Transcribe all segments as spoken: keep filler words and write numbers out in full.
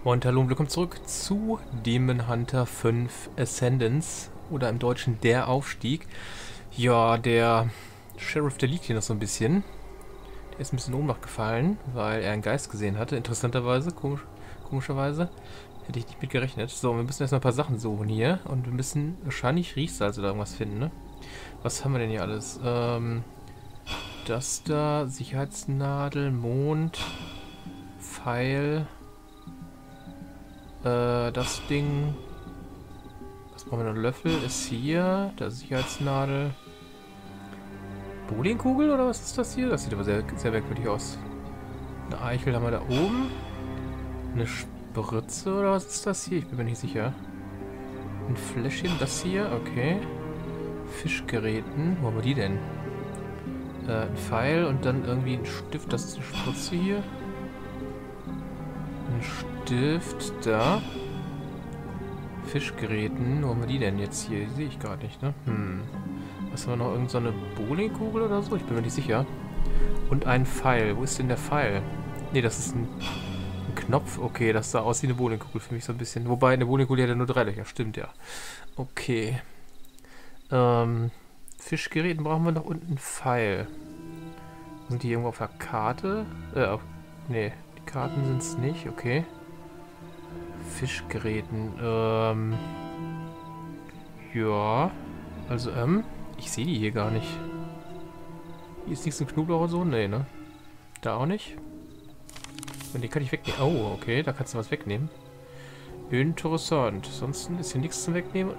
Und hallo und willkommen zurück zu Demon Hunter fünf Ascendance oder im Deutschen der Aufstieg. Ja, der Sheriff, der liegt hier noch so ein bisschen. Der ist ein bisschen in Ohnmacht gefallen, weil er einen Geist gesehen hatte. Interessanterweise, komisch, komischerweise. Hätte ich nicht mit gerechnet. So, wir müssen erstmal ein paar Sachen suchen hier. Und wir müssen wahrscheinlich Riechsalz oder irgendwas finden, ne? Was haben wir denn hier alles? Ähm, das da, Sicherheitsnadel, Mond, Pfeil... Das Ding. Was brauchen wir noch? Löffel ist hier. Der Sicherheitsnadel. Bowlingkugel oder was ist das hier? Das sieht aber sehr, sehr merkwürdig aus. Eine Eichel haben wir da oben. Eine Spritze oder was ist das hier? Ich bin mir nicht sicher. Ein Fläschchen, das hier. Okay. Fischgeräten. Wo haben wir die denn? Äh, ein Pfeil und dann irgendwie ein Stift. Das ist eine Spritze hier. Ein Stift, da. Fischgeräten. Wo haben wir die denn jetzt hier? Die sehe ich gar nicht, ne? Hm. Was haben wir noch? Irgend so eine Bowlingkugel oder so? Ich bin mir nicht sicher. Und ein Pfeil. Wo ist denn der Pfeil? Ne, das ist ein, ein Knopf. Okay, das sah aus wie eine Bowlingkugel für mich so ein bisschen. Wobei, eine Bowlingkugel hat ja nur drei Löcher. Stimmt, ja. Okay. Ähm, Fischgeräten brauchen wir noch und einen Pfeil. Sind die irgendwo auf der Karte? Äh, auf, nee. Karten sind es nicht, okay. Fischgeräten, ähm... ja, also, ähm, ich sehe die hier gar nicht. Hier ist nichts im Knoblauch und so? Nee, ne? Da auch nicht? Und die kann ich wegnehmen. Oh, okay, da kannst du was wegnehmen. Interessant. Sonst ist hier nichts zum Wegnehmen.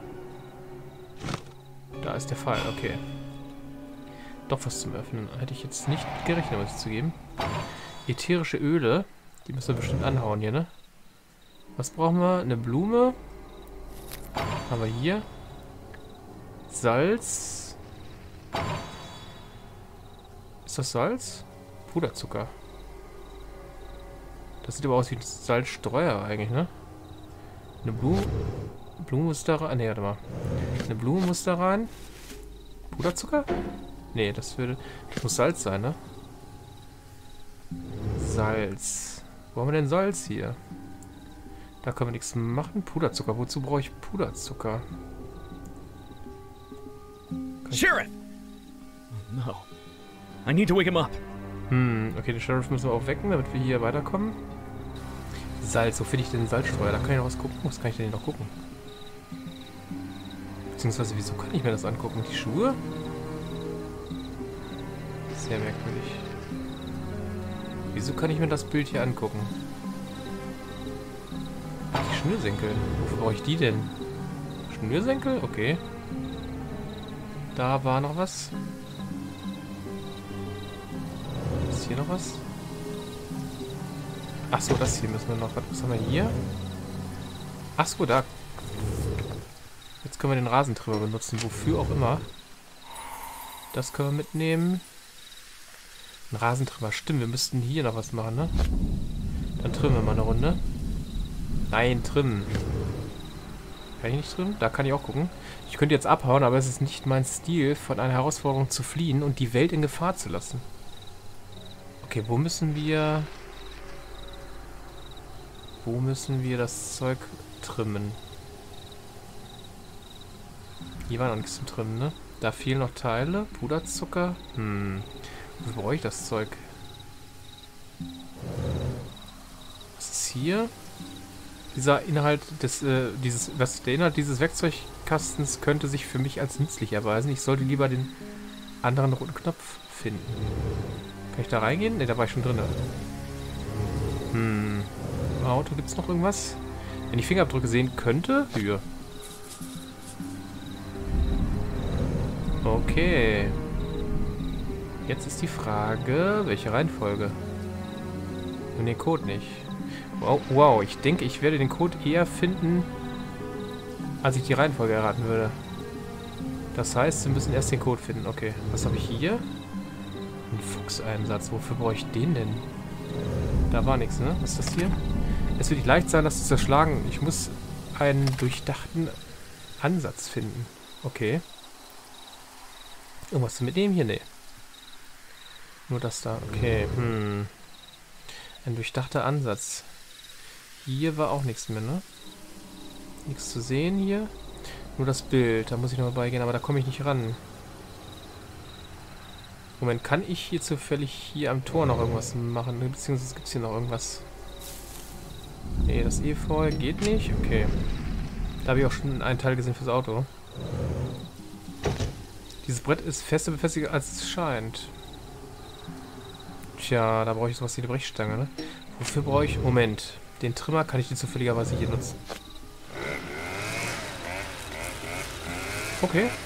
Da ist der Pfeil, okay. Doch was zum Öffnen. Hätte ich jetzt nicht gerechnet, was zu geben. Ätherische Öle. Die müssen wir bestimmt anhauen hier, ne? Was brauchen wir? Eine Blume. Haben wir hier. Salz. Ist das Salz? Puderzucker. Das sieht aber aus wie ein Salzstreuer eigentlich, ne? Eine Blume. Blume muss da rein. Ne, warte mal. Eine Blume muss da rein. Puderzucker? Ne, das würde. Das muss Salz sein, ne? Salz. Wo haben wir denn Salz hier? Da können wir nichts machen. Puderzucker. Wozu brauche ich Puderzucker? Sheriff! Oh, no. I need to wake him up. Hm, okay, den Sheriff müssen wir auch wecken, damit wir hier weiterkommen. Salz. Wo finde ich denn den Salzstreuer? Da kann ich noch was gucken. Was kann ich denn hier noch gucken? Beziehungsweise, wieso kann ich mir das angucken? Die Schuhe? Sehr merkwürdig. Wieso kann ich mir das Bild hier angucken? Die Schnürsenkel. Wofür brauche ich die denn? Schnürsenkel? Okay. Da war noch was. Ist hier noch was? Achso, das hier müssen wir noch. Was haben wir hier? Achso, da. Jetzt können wir den Rasentrimmer benutzen. Wofür auch immer. Das können wir mitnehmen. Ein Rasentrimmer. Stimmt, wir müssten hier noch was machen, ne? Dann trimmen wir mal eine Runde. Nein, trimmen. Kann ich nicht trimmen? Da kann ich auch gucken. Ich könnte jetzt abhauen, aber es ist nicht mein Stil, von einer Herausforderung zu fliehen und die Welt in Gefahr zu lassen. Okay, wo müssen wir... Wo müssen wir das Zeug trimmen? Hier war noch nichts zum Trimmen, ne? Da fehlen noch Teile. Puderzucker. Hm... Wofür brauche ich das Zeug? Was ist hier? Dieser Inhalt des, äh, dieses, was der Inhalt dieses Werkzeugkastens könnte sich für mich als nützlich erweisen. Ich sollte lieber den anderen roten Knopf finden. Kann ich da reingehen? Ne, da war ich schon drin. Hm. Im Auto gibt es noch irgendwas? Wenn ich Fingerabdrücke sehen könnte? Hier. Okay. Jetzt ist die Frage, welche Reihenfolge? Und den Code nicht. Wow, wow, ich denke, ich werde den Code eher finden, als ich die Reihenfolge erraten würde. Das heißt, wir müssen erst den Code finden. Okay, was habe ich hier? Ein Fuchseinsatz. Wofür brauche ich den denn? Da war nichts, ne? Was ist das hier? Es wird nicht leicht sein, das zu zerschlagen. Ich muss einen durchdachten Ansatz finden. Okay. Irgendwas zu mitnehmen? Hier? Nee. Nur das da. Okay. Hm. Ein durchdachter Ansatz. hier war auch nichts mehr, ne? Nichts zu sehen hier. Nur das Bild, da muss ich nochmal beigehen, aber da komme ich nicht ran. Moment, kann ich hier zufällig hier am Tor noch irgendwas machen? Beziehungsweise gibt es hier noch irgendwas? Nee, das Efeu geht nicht. Okay. Da habe ich auch schon einen Teil gesehen fürs Auto. Dieses Brett ist fester befestigt, als es scheint. Tja, da brauche ich sowas wie eine Brechstange, ne? Wofür brauche ich... Moment. Den Trimmer kann ich die zufälligerweise hier nutzen. Okay.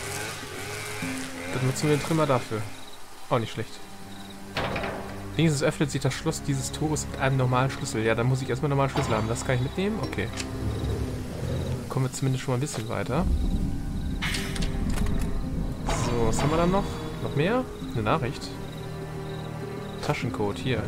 Dann nutzen wir den Trimmer dafür. Auch nicht schlecht. Wenigstens öffnet sich das Schloss dieses Tores mit einem normalen Schlüssel. Ja, dann muss ich erstmal einen normalen Schlüssel haben. Das kann ich mitnehmen? Okay. Dann kommen wir zumindest schon mal ein bisschen weiter. So, was haben wir dann noch? Noch mehr? Eine Nachricht. Taschencode, hier.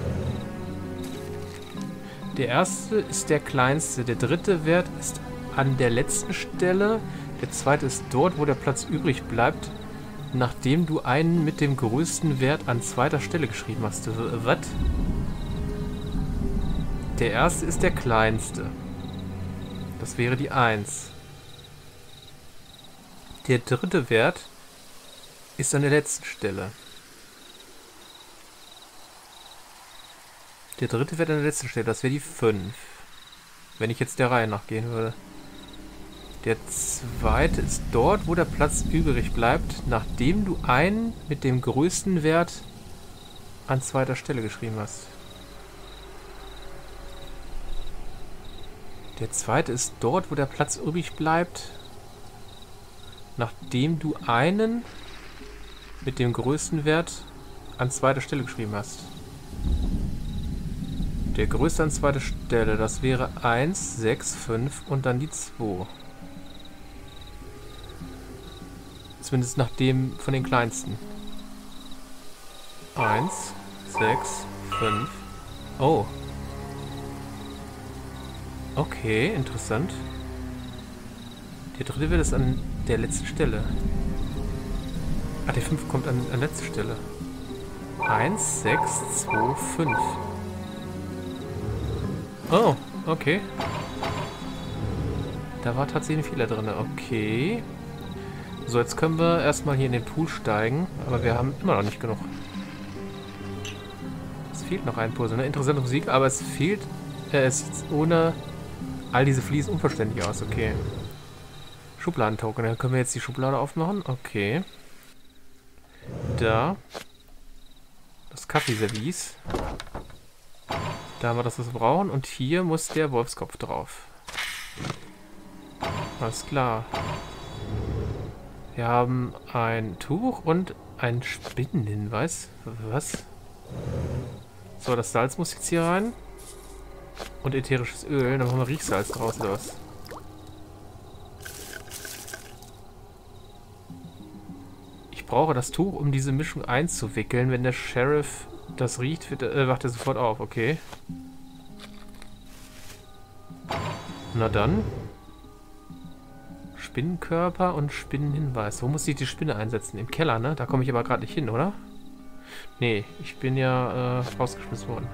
Der erste ist der kleinste. Der dritte Wert ist an der letzten Stelle. Der zweite ist dort, wo der Platz übrig bleibt, nachdem du einen mit dem größten Wert an zweiter Stelle geschrieben hast. Was? Der erste ist der kleinste. Das wäre die eins. Der dritte Wert ist an der letzten Stelle. Der dritte Wert an der letzten Stelle, das wäre die fünf. Wenn ich jetzt der Reihe nachgehen würde. Der zweite ist dort, wo der Platz übrig bleibt, nachdem du einen mit dem größten Wert an zweiter Stelle geschrieben hast. Der zweite ist dort, wo der Platz übrig bleibt, nachdem du einen mit dem größten Wert an zweiter Stelle geschrieben hast. Der größte an zweiter Stelle, das wäre eins, sechs, fünf und dann die zwei. Zumindest nach dem von den kleinsten. eins, sechs, fünf. Oh. Okay, interessant. Der dritte wird es an der letzten Stelle. Ah, der fünf kommt an, an letzte Stelle. eins, sechs, zwei, fünf. Oh, okay. Da war tatsächlich ein Fehler drin. Okay. So, jetzt können wir erstmal hier in den Pool steigen. Aber wir haben immer noch nicht genug. Es fehlt noch ein Puzzle. Ne? Interessante Musik, aber es fehlt... Äh, es sieht ohne all diese Fliesen unverständlich aus. Okay. Schubladentoken. Dann können wir jetzt die Schublade aufmachen. Okay. Da. Das Kaffeeservice. Da haben wir das, was wir brauchen. Und hier muss der Wolfskopf drauf. Alles klar. Wir haben ein Tuch und einen Spinnenhinweis. Was? So, das Salz muss jetzt hier rein. Und ätherisches Öl. Dann machen wir Riechsalz draus oder was? Ich brauche das Tuch, um diese Mischung einzuwickeln. Wenn der Sheriff das riecht, wird, äh, wacht er sofort auf. Okay. Na dann. Spinnenkörper und Spinnenhinweis. Wo muss ich die Spinne einsetzen? Im Keller, ne? Da komme ich aber gerade nicht hin, oder? Nee, ich bin ja äh, rausgeschmissen worden.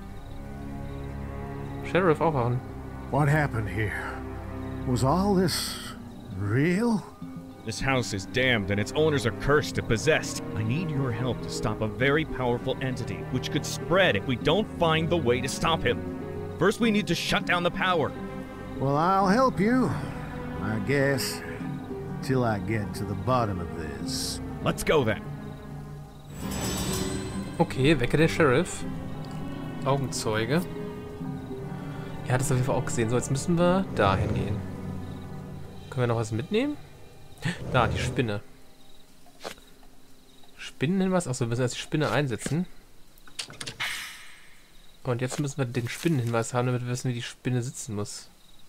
Sheriff, aufwachen. What happened here? Was all this real? This house is damned and its owners are cursed and possessed. I need your help to stop a very powerful entity, which could spread if we don't find the way to stop him. First, we need to shut down the power. Well, I'll help you, I guess, till I get to the bottom of this. Let's go then. Okay, wecke der Sheriff. Augenzeuge. Er hat es auf jeden Fall auch gesehen. So, jetzt müssen wir dahin gehen. Können wir noch was mitnehmen? Da, die Spinne. Spinnenhinweis? Achso, wir müssen erst die Spinne einsetzen. Und jetzt müssen wir den Spinnenhinweis haben, damit wir wissen, wie die Spinne sitzen muss.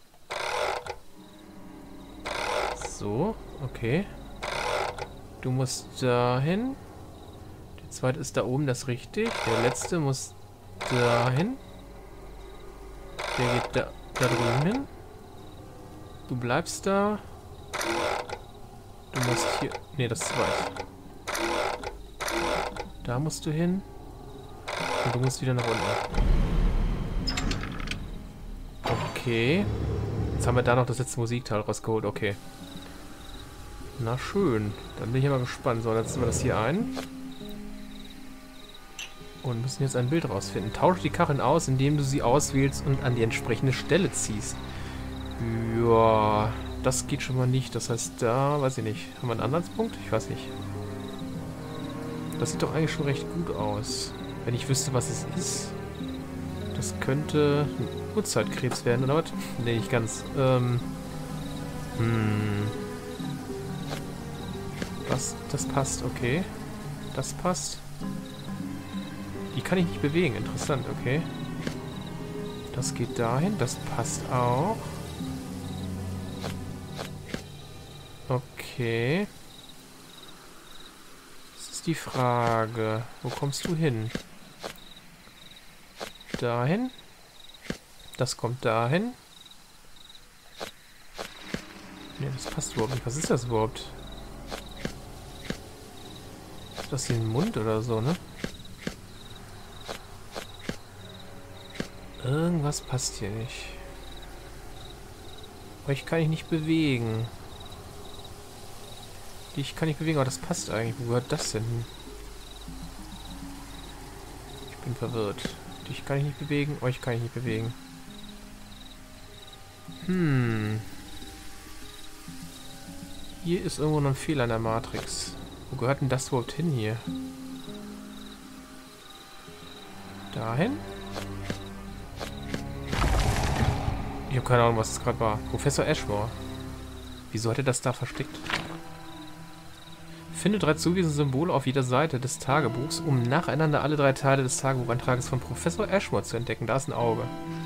So, okay. Du musst dahin. Der zweite ist da oben, das ist richtig. Der letzte muss dahin. Der geht da, da drüben hin. Du bleibst da. Du musst hier... Ne, das ist weit. Da musst du hin. Und du musst wieder nach unten. Okay. Jetzt haben wir da noch das letzte Musikteil rausgeholt. Okay. Na schön. Dann bin ich aber gespannt. So, dann setzen wir das hier ein. Und müssen jetzt ein Bild rausfinden. Tausche die Kacheln aus, indem du sie auswählst und an die entsprechende Stelle ziehst. Ja, das geht schon mal nicht. Das heißt, da, weiß ich nicht. Haben wir einen Anhaltspunkt? Ich weiß nicht. Das sieht doch eigentlich schon recht gut aus. Wenn ich wüsste, was es ist. Das könnte ein Urzeitkrebs werden, oder was? Nee, nicht ganz. Ähm. Hm. Was? Das passt, okay. Das passt. Die kann ich nicht bewegen. Interessant, okay. Das geht dahin. Das passt auch. Okay. Das ist die Frage. Wo kommst du hin? Dahin. Das kommt dahin. Ne, das passt überhaupt nicht. Was ist das überhaupt? Ist das hier ein Mund oder so, ne? Irgendwas passt hier nicht. Euch kann ich nicht bewegen. Dich kann ich bewegen, aber das passt eigentlich. Wo gehört das denn hin? Ich bin verwirrt. Dich kann ich nicht bewegen, euch kann ich nicht bewegen. Hm. Hier ist irgendwo noch ein Fehler in der Matrix. Wo gehört denn das überhaupt hin hier? Dahin? Ich habe keine Ahnung, was das gerade war. Professor Ashmore. Wieso hat er das da versteckt? Finde drei zugewiesene Symbole auf jeder Seite des Tagebuchs, um nacheinander alle drei Teile des Tagebucheintrages von Professor Ashmore zu entdecken. Da ist ein Auge.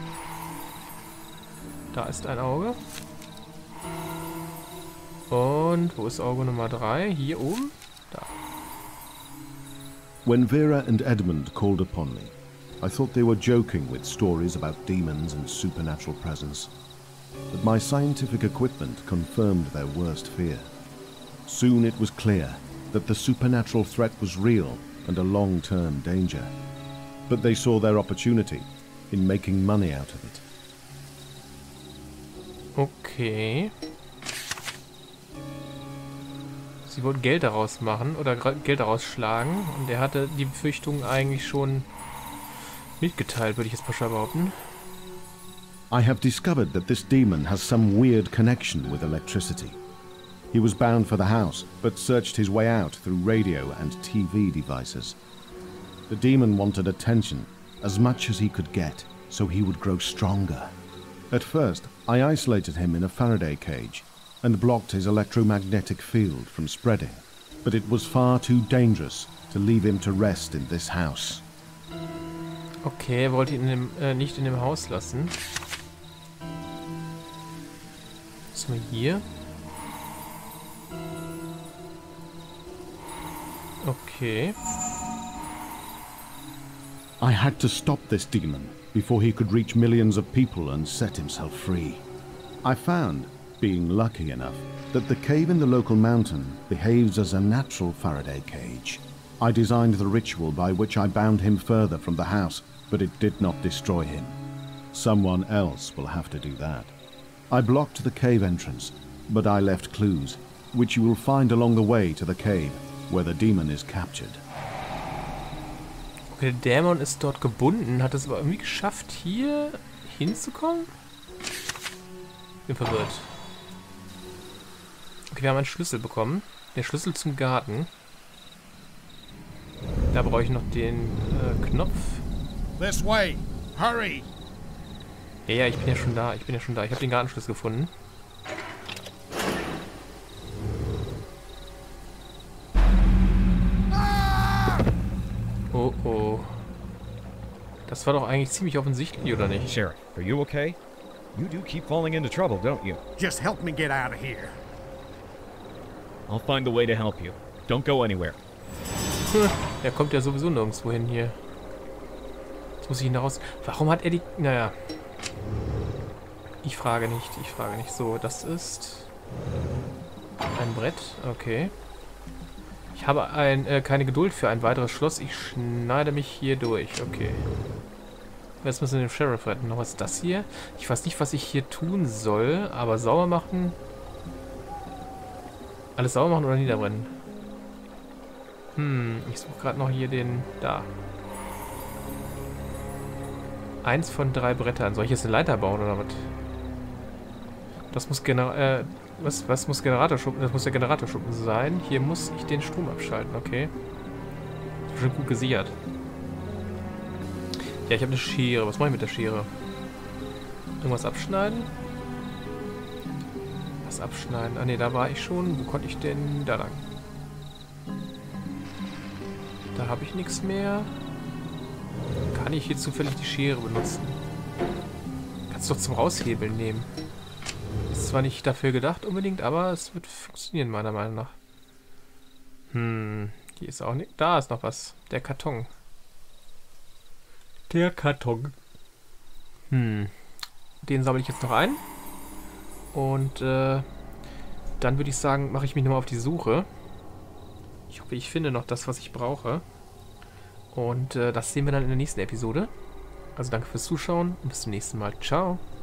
Da ist ein Auge. Und wo ist Auge Nummer drei? Hier oben? Da. When Vera and Edmund called upon me, I thought they were joking with stories about demons and supernatural presence. But my scientific equipment confirmed their worst fear. Soon it was clear that the supernatural threat was real and a long-term danger. But they saw their opportunity in making money out of it. Okay. Sie wollten Geld daraus machen oder Geld daraus schlagen. Und er hatte die Befürchtung eigentlich schon mitgeteilt, würde ich jetzt pauschal behaupten. I have discovered that this demon has some weird connection with electricity. He was bound for the house, but searched his way out through radio and T V devices. The demon wanted attention, as much as he could get, so he would grow stronger. At first, I isolated him in a Faraday cage and blocked his electromagnetic field from spreading. But it was far too dangerous to leave him to rest in this house. Okay, er wollte ihn in dem, äh, nicht in dem Haus lassen. Was haben wir hier? Okay. I had to stop this demon before he could reach millions of people and set himself free. I found, being lucky enough, that the cave in the local mountain behaves as a natural Faraday cage. I designed the ritual by which I bound him further from the house, but it did not destroy him. Someone else will have to do that. I blocked the cave entrance, but I left clues, which you will find along the way to the cave, where the demon is captured. Okay, der Dämon ist dort gebunden, hat es aber irgendwie geschafft, hier hinzukommen? Bin verwirrt. Okay, wir haben einen Schlüssel bekommen. Der Schlüssel zum Garten. Da brauche ich noch den äh, Knopf. This way. Hurry. Ja, ja, ich bin ja schon da. Ich bin ja schon da. Ich habe den Gartenschlüssel gefunden. Oh, oh. Das war doch eigentlich ziemlich offensichtlich, oder nicht? Sheriff, are you okay? You do keep falling into trouble, don't you? Just help me get out of here. I'll find a way to help you. Don't go anywhere. Er kommt ja sowieso nirgendwo hin hier. Jetzt muss ich ihn da raus... Warum hat er die... Naja. Ich frage nicht, ich frage nicht. So, das ist... ein Brett, okay. Ich habe ein, äh, keine Geduld für ein weiteres Schloss. Ich schneide mich hier durch, okay. Jetzt müssen wir den Sheriff retten. Noch was ist das hier? Ich weiß nicht, was ich hier tun soll, aber sauber machen... Alles sauber machen oder niederbrennen? Hm, ich suche gerade noch hier den... Da. Eins von drei Brettern. Soll ich jetzt eine Leiter bauen oder was? Das muss Gener... Äh, was, was muss Generatorschuppen? Das muss der Generatorschuppen sein. Hier muss ich den Strom abschalten, okay. Ist schon gut gesichert. Ja, ich habe eine Schere. Was mache ich mit der Schere? Irgendwas abschneiden? Was abschneiden? Ah ne, da war ich schon. Wo konnte ich denn? Da lang. Da habe ich nichts mehr. Kann ich hier zufällig die Schere benutzen? Kannst du doch zum Raushebeln nehmen. Ist zwar nicht dafür gedacht unbedingt, aber es wird funktionieren, meiner Meinung nach. Hm, hier ist auch nicht... Da ist noch was. Der Karton. Der Karton. Hm. Den sammle ich jetzt noch ein. Und äh, dann würde ich sagen, mache ich mich nochmal auf die Suche. Ich hoffe, ich finde noch das, was ich brauche. Und äh, das sehen wir dann in der nächsten Episode. Also danke fürs Zuschauen und bis zum nächsten Mal. Ciao.